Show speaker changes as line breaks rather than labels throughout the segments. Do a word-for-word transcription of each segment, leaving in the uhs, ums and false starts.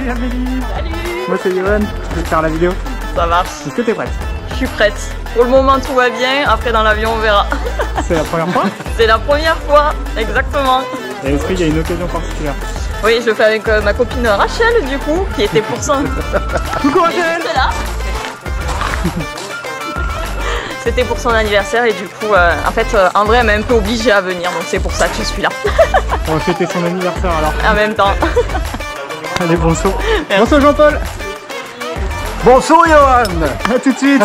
Amélie.
Salut.
Moi c'est Yohan, je vais faire la vidéo.
Ça marche.
Est-ce que t'es prête?
Je suis prête. Pour le moment tout va bien, après dans l'avion on verra.
C'est la première fois?
C'est la première fois, exactement.
Et est-ce qu'il y a une occasion particulière?
Oui, je le fais avec euh, ma copine Rachel du coup, qui était pour son...
Coucou Rachel.
C'est là. C'était pour son anniversaire et du coup, euh, en fait, euh, André elle m'a un peu obligée à venir, donc c'est pour ça que je suis là.
On va fêter son anniversaire alors.
En même temps.
Allez, bon saut. Bon saut Jean-Paul.
Bonsoir Yohan.
A tout de suite.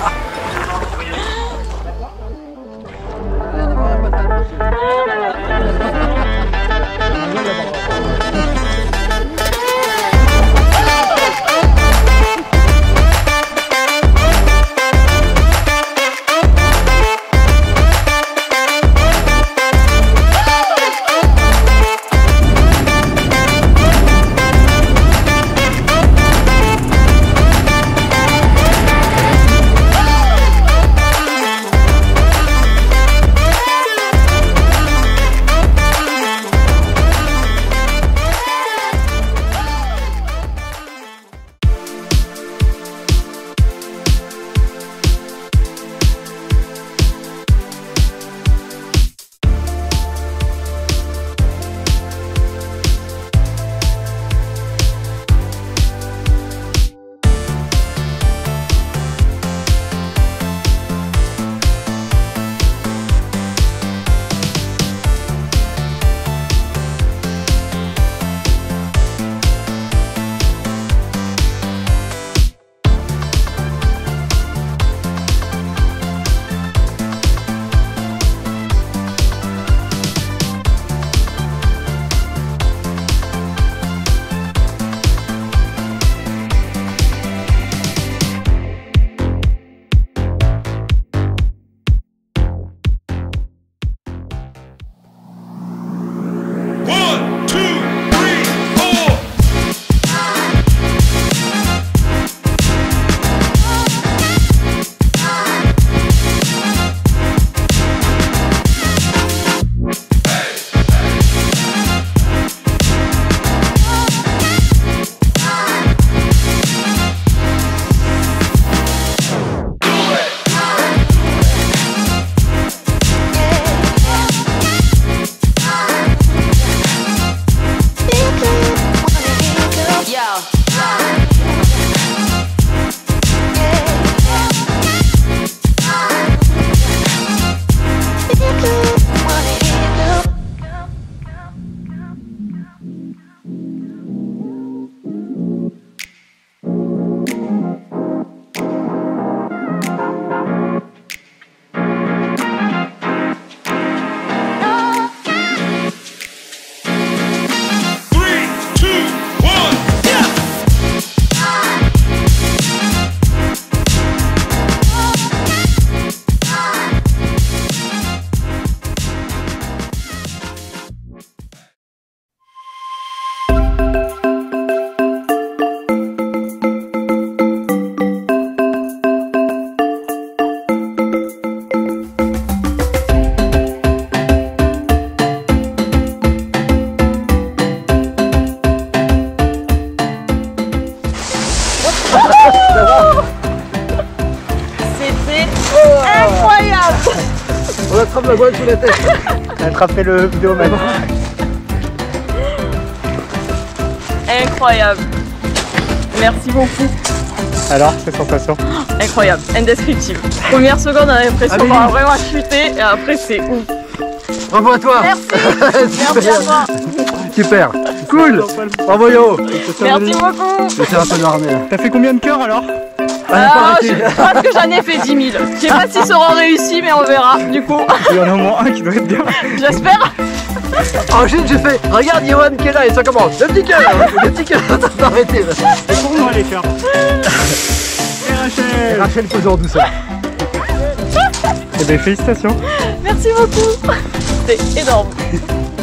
C'était incroyable.
On attrape la boîte sous la tête.
Attrapez le vidéomètre.
Incroyable. Merci beaucoup.
Alors, ces sensations?
Incroyable, indescriptible. Première seconde, on a l'impression d'avoir vraiment chuté et après c'est ouf.
Bravo à toi.
Merci. Merci à toi.
Super. Cool. Bravo Yo.
Merci beaucoup.
C'est un peu l'armée là.
T'as fait combien de cœurs alors?
Ah, je pense que j'en ai fait dix mille. Je sais pas s'ils seront réussis, mais on verra du coup.
Il y en a au moins un qui doit être bien.
J'espère.
Ensuite j'ai fait, regarde Yohan qui est là et ça commence. Le petit cœur. Le petit cœur. Ça va arrêter.
C'est pour moi les cœurs. Et Rachel.
Rachel faisant douceur.
Eh bien félicitations.
Merci beaucoup. C'était énorme.